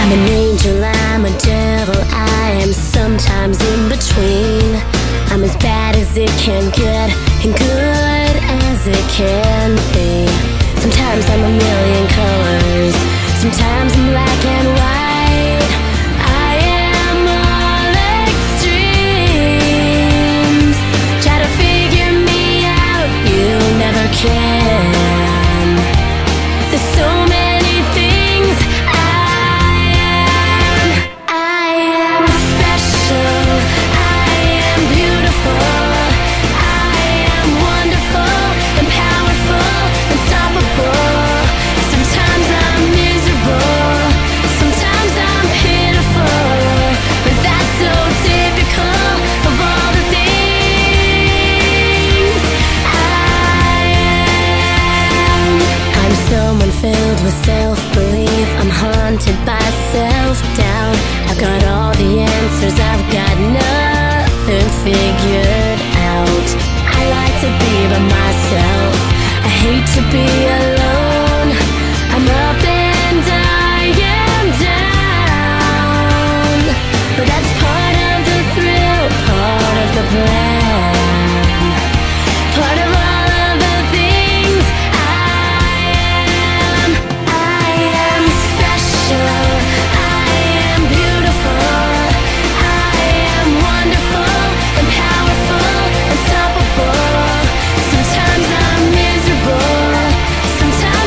I'm an angel, I'm a devil, I am sometimes in between. I'm as bad as it can get and good as it can be. Sometimes I'm a million colors, sometimes I'm black and white. I am all extremes. Try to figure me out, you never can. There's so many things I am special, I am beautiful, I am wonderful and powerful, unstoppable. Sometimes I'm miserable, sometimes I'm pitiful, but that's so typical of all the things I am. I'm someone filled with self-belief, I'm haunted by self-doubt. I've got all the answers, I've got nothing figured out. I like to be by myself, I hate to be alone. I'm up and I am down, but that's part of the thrill, part of the plan, part of all of the things I am. I am special, I am beautiful, I am wonderful and powerful, unstoppable. Sometimes I'm miserable, sometimes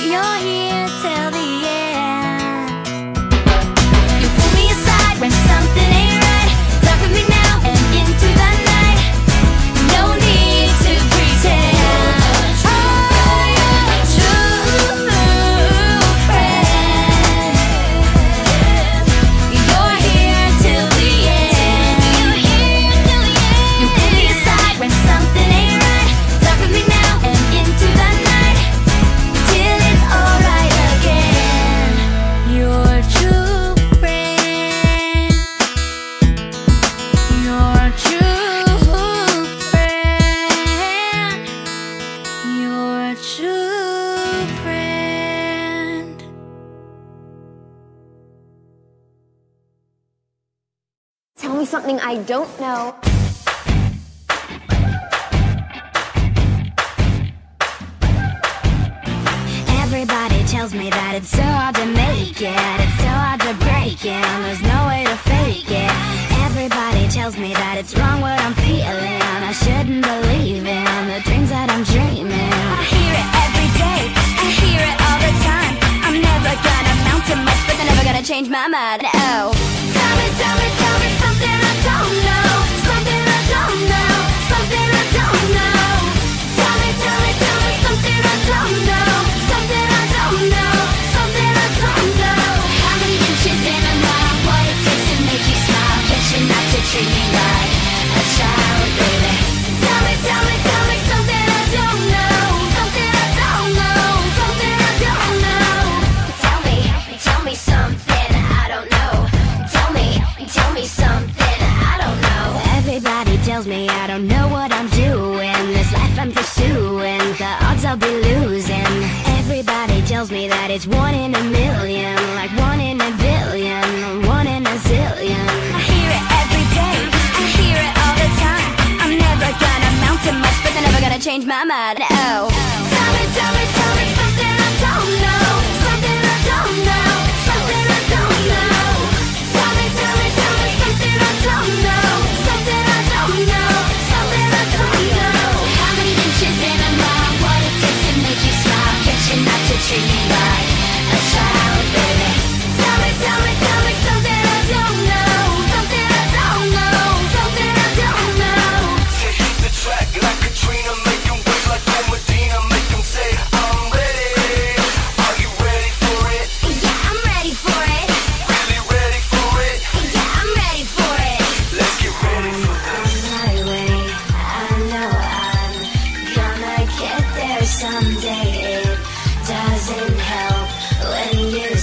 You're here till the end. You pull me aside when something ain't right. Talk with me now and into the night. No need to pretend. Oh, you're a true friend. You're here till the end. You pull me aside when something ain't right. Talk with me now and into the night, till it's alright again. You're a true friend. You're a true friend. You're a true friend. Tell me something I don't know. Everybody tells me that it's so hard to make it, it's so hard to break it, and there's no way to fake it. Everybody tells me that it's wrong what I'm feeling, I shouldn't believe in the dreams that I'm dreaming. I hear it every day, I hear it all the time. I'm never gonna amount to much, but they're never gonna change my mind. Oh, tell me something I don't know, something I don't know, something I don't know. Tell me something I don't know, something I don't know, something I don't know. How many inches in a mile? What it takes to make you smile? Catching not to treat me like a child, baby. Tell me something I don't know, something I don't know, something I don't know. Tell me something I don't know. Tell me something I don't know. Everybody tells me I don't know what I'm doing. This life I'm pursuing, the odds I'll be losing. Everybody tells me that it's 1 in a million, like 1 in a billion, 1 in a zillion. I hear it every day, I hear it all the time. I'm never gonna amount to much, but they're never gonna change my mind. Oh, tell me something I don't know, something I don't know, something I don't know. Tell me something I don't know, something I don't know, something I don't know. How many inches in a mile? What it takes to make you smile? Catching not to treat me like a child, baby. Tell me something I don't know, something I don't know, something I don't know. So hit the track like Katrina, make 'em wait like Medina, make 'em say I'm ready. Are you ready for it? Yeah, I'm ready for it. Really ready for it? Yeah, I'm ready for it. Let's get ready for this. On my way, I know I'm gonna get there someday. It doesn't help when you